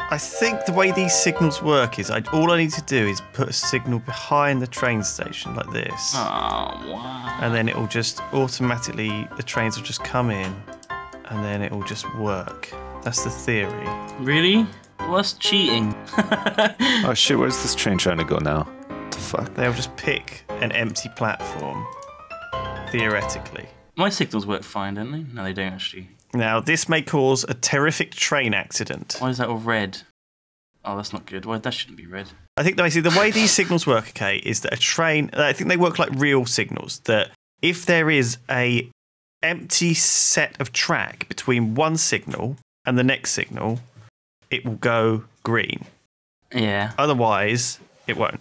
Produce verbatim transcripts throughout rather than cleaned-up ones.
I think the way these signals work is I, all I need to do is put a signal behind the train station like this. Oh, wow. And then it will just automatically, the trains will just come in and then it will just work. That's the theory. Really? Well, that's cheating. Oh shit, where's this train trying to go now? What the fuck? They'll just pick an empty platform, theoretically. My signals work fine, don't they? No, they don't actually. Now, this may cause a terrific train accident. Why is that all red? Oh, that's not good. Why that shouldn't be red? I think basically the way these signals work, okay, is that a train, I think they work like real signals, that if there is a empty set of track between one signal and the next signal, it will go green. Yeah. Otherwise, it won't.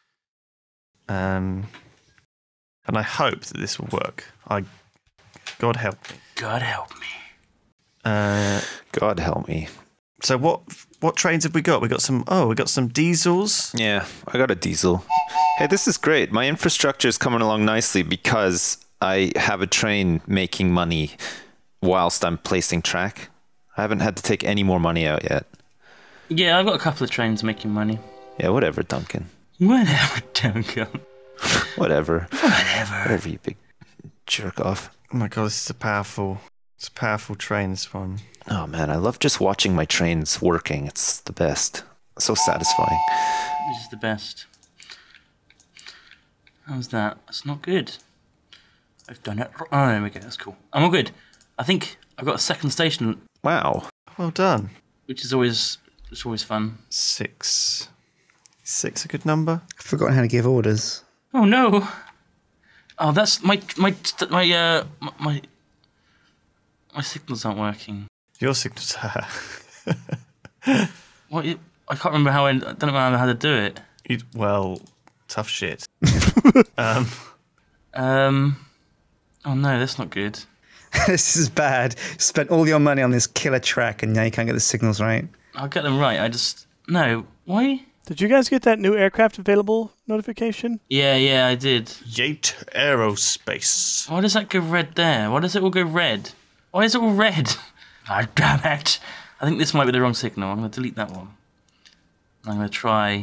Um, and I hope that this will work. I, God help me. God help me. Uh, God help me. So what what trains have we got? We got some. Oh, we got some diesels. Yeah, I got a diesel. Hey, this is great. My infrastructure is coming along nicely because I have a train making money whilst I'm placing track. I haven't had to take any more money out yet. Yeah, I've got a couple of trains making money. Yeah, whatever, Duncan. Whatever, Duncan. Whatever. Whatever. Whatever, you big jerk off. Oh my God, this is a powerful. It's a powerful train, this one. Oh man, I love just watching my trains working. It's the best. So satisfying. This is the best. How's that? That's not good. I've done it. Oh, there we go. That's cool. I'm all good. I think I've got a second station. Wow. Well done. Which is always it's always fun. Six. Six a good number? I've forgotten how to give orders. Oh no. Oh, that's my my my uh my my signals aren't working. Your signals are. What? I can't remember how I, I don't remember how to do it. You'd, well, tough shit. um. Um. Oh no, that's not good. This is bad. Spent all your money on this killer track and now you can't get the signals right. I'll get them right. I just no. Why? Did you guys get that new aircraft available notification? Yeah, yeah, I did. Yate Aerospace. Why does that go red there? Why does it all go red? Why is it all red? Ah, oh, damn it! I think this might be the wrong signal. I'm going to delete that one. I'm going to try.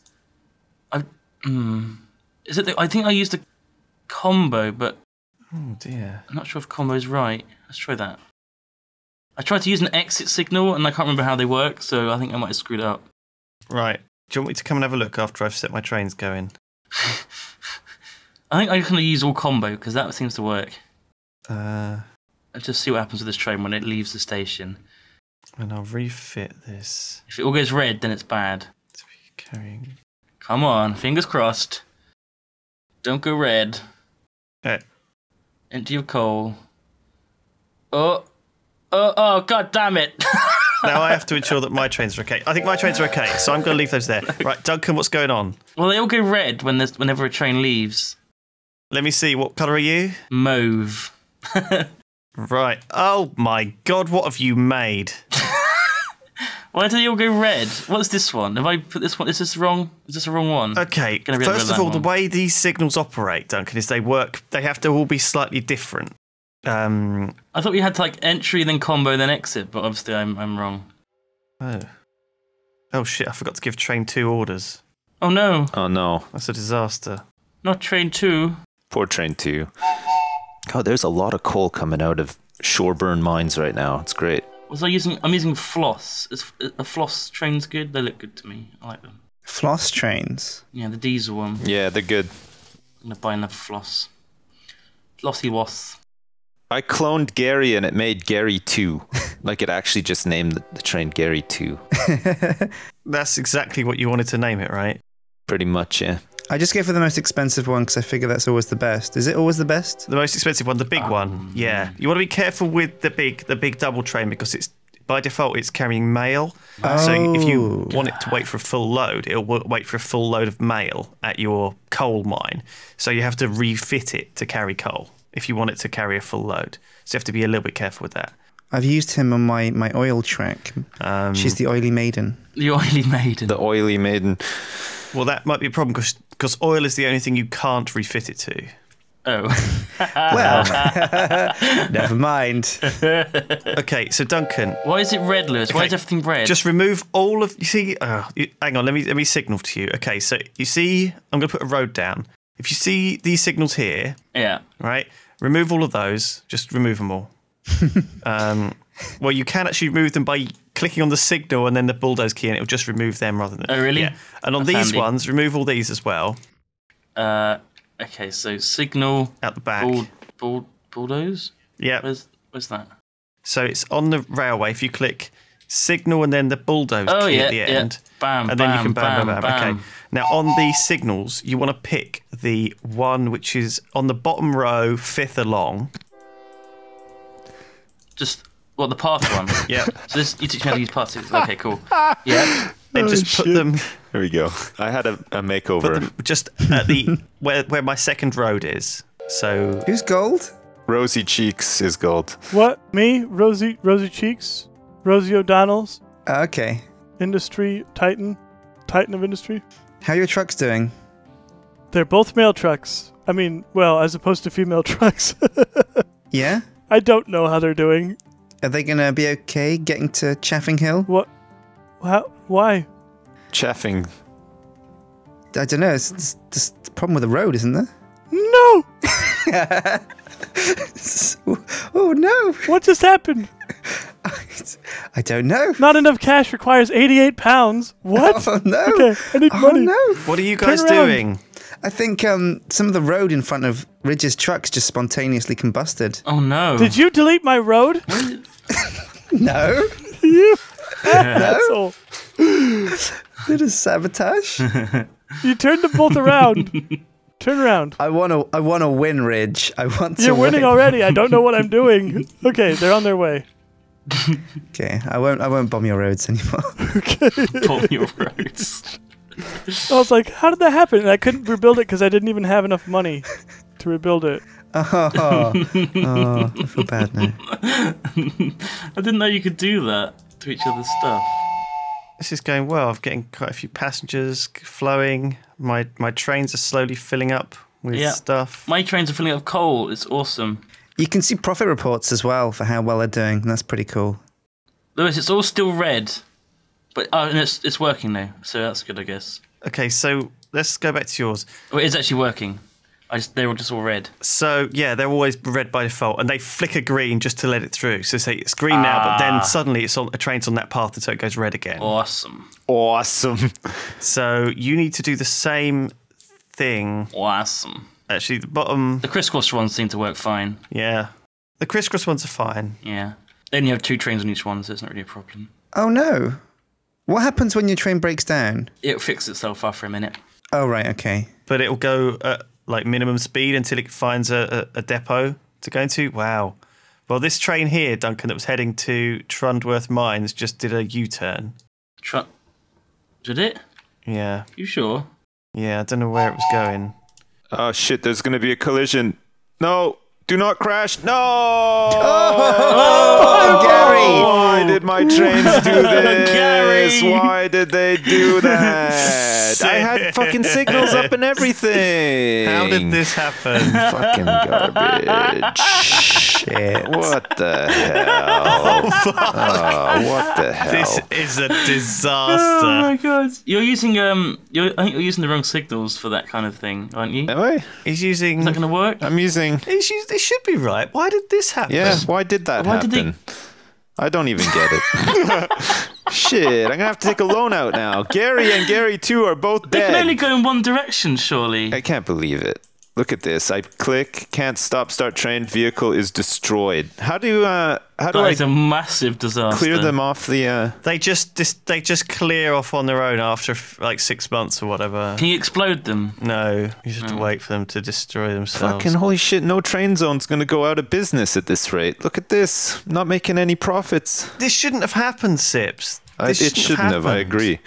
I. Hmm. Is it? The, I think I used a combo, but. Oh dear. I'm not sure if combo's right. Let's try that. I tried to use an exit signal and I can't remember how they work, so I think I might have screwed up. Right. Do you want me to come and have a look after I've set my trains going? I think I'm going to use all combo because that seems to work. Uh. Let's just see what happens with this train when it leaves the station. And I'll refit this. If it all goes red, then it's bad. To be carrying. Come on, fingers crossed. Don't go red. Uh. Empty of coal. Oh, oh, oh! God damn it! Now I have to ensure that my trains are okay. I think my trains are okay, so I'm going to leave those there. Right, Duncan, what's going on? Well, they all go red when there's whenever a train leaves. Let me see. What colour are you? Mauve. Right. Oh my God, what have you made? Why do they all go red? What's this one? Have I put this one? Is this wrong? Is this a wrong one? Okay. Gonna be First of all, one. the way these signals operate, Duncan, is they work. They have to all be slightly different. Um. I thought we had to like entry, then combo, then exit, but obviously I'm I'm wrong. Oh. Oh shit! I forgot to give train two orders. Oh no! Oh no. That's a disaster. Not train two. Poor train two. God, there's a lot of coal coming out of Shoreburn mines right now. It's great. Was I using? I'm using floss. Is a floss trains good? They look good to me. I like them. Floss trains? Yeah, the diesel one. Yeah, they're good. I'm gonna buy another floss. Flossy was. I cloned Gary and it made Gary two. Like it actually just named the, the train Gary two. That's exactly what you wanted to name it, right? Pretty much, yeah. I just go for the most expensive one because I figure that's always the best. Is it always the best? The most expensive one, the big Um, one. Yeah. You want to be careful with the big the big double train because it's by default it's carrying mail. Oh. So if you want it to wait for a full load, it'll w- wait for a full load of mail at your coal mine. So you have to refit it to carry coal if you want it to carry a full load. So you have to be a little bit careful with that. I've used him on my, my oil track. Um, She's the oily maiden. The oily maiden. The oily maiden. Well, that might be a problem because oil is the only thing you can't refit it to. Oh. Well, never mind. Okay, so Duncan, Why is it red, Lewis? Why Okay, is everything red? just remove all of. You see, uh, you, hang on. Let me let me signal to you. Okay, so you see, I'm going to put a road down. If you see these signals here, Yeah. right, remove all of those. Just remove them all. um, well, you can actually remove them by clicking on the signal and then the bulldoze key, and it'll just remove them rather than. Oh, really? Yeah. And on That's these handy. ones, remove all these as well Uh, okay, so signal, out the back. bull, bull, bulldoze? Yeah. Where's, where's that? So it's on the railway. If you click signal and then the bulldoze Oh, key yeah, at the yeah. end, Bam, and then you bam, can bam, bam, bam, bam. bam. Okay. Now on these signals, you want to pick the one which is on the bottom row, fifth along. Just, what, the path one? Yeah. So this, you teach me how to use path six. Okay, cool. Yeah. Then just put them, There we go. I had a, a makeover. put them just at the where where my second road is. So Who's gold? Rosy Cheeks is gold. What? Me? Rosie Rosie Cheeks? Rosie O'Donnell's? Ah, okay. Industry Titan? Titan of Industry? How are your trucks doing? They're both male trucks. I mean, well, as opposed to female trucks. Yeah? I don't know how they're doing. Are they going to be okay getting to Chaffing Hill? What? How? Why? Chaffing. I don't know. It's, it's, it's the problem with the road, isn't there? No! Oh, no. What just happened? I don't know. Not enough cash requires eighty-eight pounds. What? Oh, no. Okay, I need Oh, money. no. what are you guys Turn around. doing? I think um, some of the road in front of Ridge's trucks just spontaneously combusted. Oh, no. Did you delete my road? No. You asshole. Bit of sabotage. You turned them both around. Turn around. I want to I want to win, Ridge. I want to You're winning win. already. I don't know what I'm doing. Okay, they're on their way. Okay, I won't I won't bomb your roads anymore. Bomb your roads. I was like, how did that happen? And I couldn't rebuild it because I didn't even have enough money to rebuild it. Oh, oh, I feel bad now. I didn't know you could do that to each other's stuff. This is going well. I'm getting quite a few passengers flowing. My my trains are slowly filling up with Yeah. stuff. My trains are filling up with coal. It's awesome. You can see profit reports as well for how well they're doing. That's pretty cool. Lewis, it's all still red. But oh, and it's, it's working now, so that's good, I guess. Okay, so let's go back to yours. Well, it is actually working. I just, they're all just all red. So yeah, they're always red by default, and they flicker green just to let it through. So say it's green now, but Ah. then suddenly it's on a train's on that path, and so it goes red again. Awesome. Awesome. So you need to do the same thing. Awesome. Actually, the bottom, The crisscross ones seem to work fine. yeah, the crisscross ones are fine. Yeah. They only have two trains on each one, so it's not really a problem. Oh no. What happens when your train breaks down? It'll fix itself after a minute. Oh right, okay. But it'll go at like minimum speed until it finds a, a, a depot to go into. Wow. Well, this train here, Duncan, that was heading to Trundworth Mines, just did a U-turn. Tr- Did it? Yeah, You sure? yeah. I don't know where it was going. Oh shit, there's gonna be a collision. No, do not crash. No! Oh, Gary! Why did my trains do this? Gary! Why did they do that? I had fucking signals up and everything. How did this happen? Fucking garbage. Shit. What the hell? Oh, what the hell? This is a Oh disaster. my god! You're using um, you're, I think you're using the wrong signals for that kind of thing, aren't you? Am I? He's using. Is that going to work? I'm using. He's used, it should be right. Why did this happen? Yeah, why did that Why did happen? they- I don't even get it. Shit, I'm gonna have to take a loan out now. Gary and Gary too are both They can only dead. go in one direction, surely. I can't believe it. Look at this. I click, can't stop, start train, vehicle is destroyed. How do uh how do That I is a massive disaster. clear them off the uh They just dis- they just clear off on their own after f- like six months or whatever. Can you explode them? No, you just have to wait for them to destroy themselves. fucking holy shit, no train zone's gonna go out of business at this rate. Look at this. Not making any profits. This shouldn't have happened, Sips. I, This it shouldn't have, I happened. agree.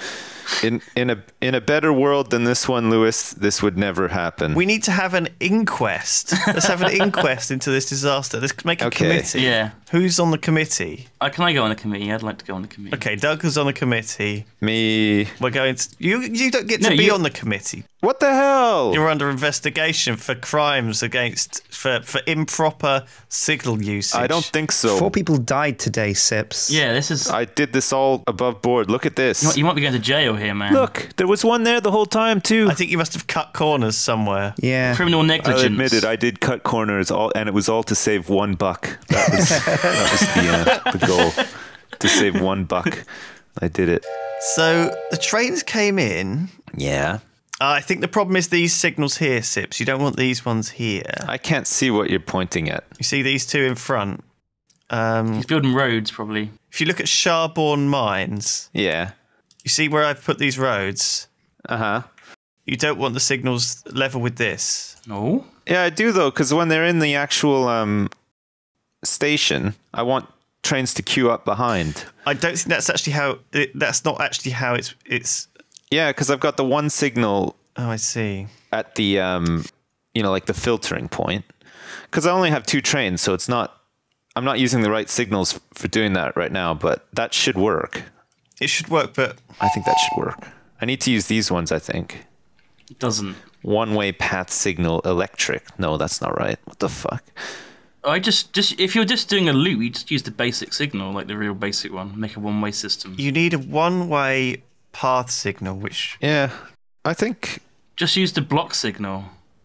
In in a in a better world than this one, Lewis, this would never happen. We need to have an inquest. Let's have an inquest into this disaster. Let's make a Okay. committee. Yeah. Who's on the committee? Uh, can I go on the committee? I'd like to go on the committee. Okay, Doug is on the committee. Me. We're going to. You you don't get to No, be you- on the committee. What the hell? You're under investigation for crimes against for for improper signal usage. I don't think so. Four people died today, Sips. Yeah, this is. I did this all above board. Look at this. You might, you might be going to jail here, man. Look, there was one there the whole time too. I think you must have cut corners somewhere. Yeah. Criminal negligence. I'll admit it. I did cut corners, all, and it was all to save one buck. That was, that was the, uh, the goal, to save one buck. I did it. So the trains came in. Yeah. Uh, I think the problem is these signals here, Sips. You don't want these ones here. I can't see what you're pointing at. You see these two in front. Um, He's building roads, probably. if you look at Sharborn Mines, Yeah. you see where I've put these roads. Uh huh. You don't want the signals level with this. No. Yeah, I do though, because when they're in the actual um, station, I want trains to queue up behind. I don't think that's actually how. It, that's not actually how it's. It's. Yeah, because I've got the one signal Oh, I see. at the um, you know, like the filtering point. Because I only have two trains, so it's not. I'm not using the right signals for doing that right now, but that should work. It should work, but I think that should work. I need to use these ones, I think. It doesn't. One-way path signal electric. No, that's not right. What the fuck? I just, just if you're just doing a loop, you just use the basic signal, like the real basic one. Make a one-way system. you need a one-way path signal, which Yeah, I think. Just use the block signal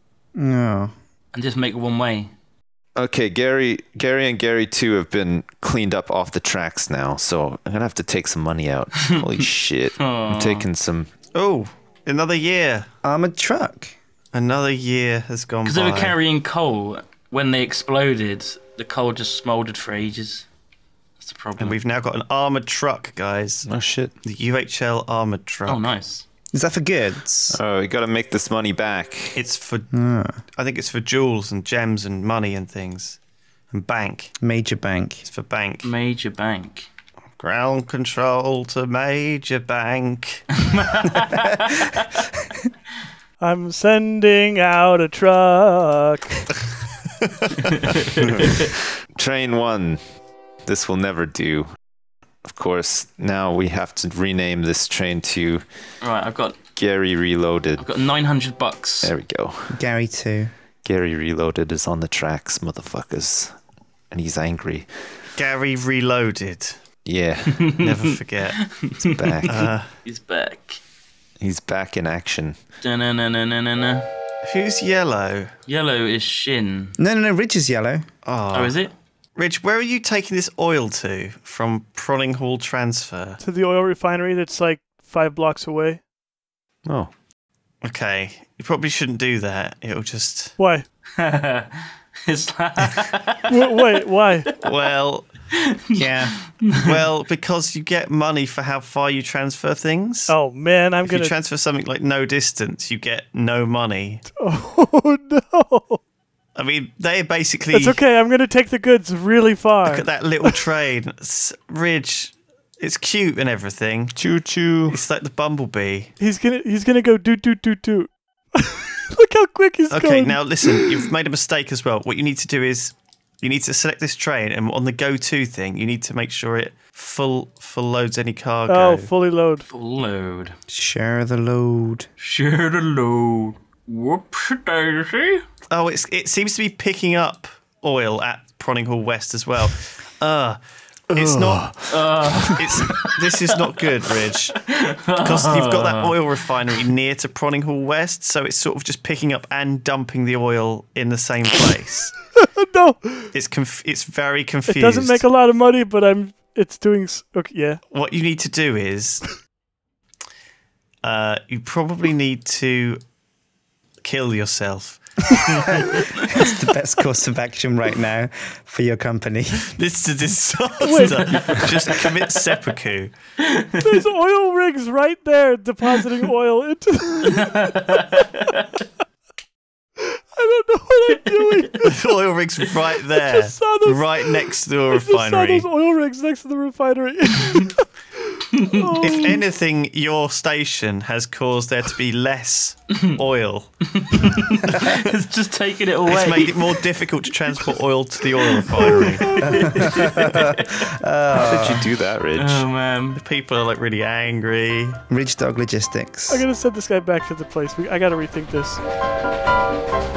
No. and just make it one-way. Okay, Gary, Gary, and Gary two have been cleaned up off the tracks now, so I'm gonna have to take some money out. Holy shit! I'm taking some. oh, another year. Armored truck. Another year has gone by. Because they were carrying coal. When they exploded, the coal just smoldered for ages. That's the problem. And we've now got an armored truck, guys. Oh shit! The U H L armored truck. Oh, nice. Is that for goods? Oh, we gotta make this money back. It's for. Ah, I think it's for jewels and gems and money and things, and bank. major bank. It's for bank. Major bank. Ground control to major bank. I'm sending out a truck. Train one. This will never do. Of course, now we have to rename this train to All right, I've got, Gary Reloaded. I've got nine hundred bucks. There we go. Gary too. Gary Reloaded is on the tracks, motherfuckers. And he's angry. Gary Reloaded. Yeah, Never forget. he's back. Uh, He's back. He's back in action. Da-na-na-na-na-na. who's yellow? Yellow is Shin. No, no, no. Ridge is yellow. Oh, Oh, is it? Rich, where are you taking this oil to from Pronning Hall Transfer? To the oil refinery that's like five blocks away. Oh. Okay, you probably shouldn't do that. It'll just. Why? It's like, W- wait, why? Well, Yeah. well, because you get money for how far you transfer things. Oh man, I'm if you gonna. transfer something like no distance, you get no money. Oh no! I mean, they basically. It's okay. I'm gonna take the goods really far. Look at that little train. It's Ridge. It's cute and everything. Choo choo. It's like the bumblebee. He's gonna. He's gonna go doot doot doot doot. Look how quick he's Okay, going. now listen. You've made a mistake as well. What you need to do is you need to select this train, and on the go-to thing, you need to make sure it full full loads any cargo. Oh, fully load. full load. Share the load. Share the load. Whoops, daisy. Oh, it's it seems to be picking up oil at Pronning Hall West as well. Uh it's not. It's this is not good, Ridge, because you've got that oil refinery near to Pronning Hall West, so it's sort of just picking up and dumping the oil in the same place. No, It's conf- it's very confused. it doesn't make a lot of money, but I'm. It's doing. s- Okay, yeah. What you need to do is, uh, you probably need to kill yourself. It's the best course of action right now for your company. This is a disaster. Just commit seppuku. There's oil rigs right there depositing oil into. The- I don't know what I'm doing. The oil rig's right there, just saw those- right next to the I just saw refinery. those oil rigs next to the refinery. If anything, your station has caused there to be less oil. It's just taking it away. It's made it more difficult to transport oil to the oil refinery. How did you do that, Ridge? Oh man. People are like really angry. Ridge Dog Logistics. I'm gonna send this guy back to the place. We, I gotta rethink this.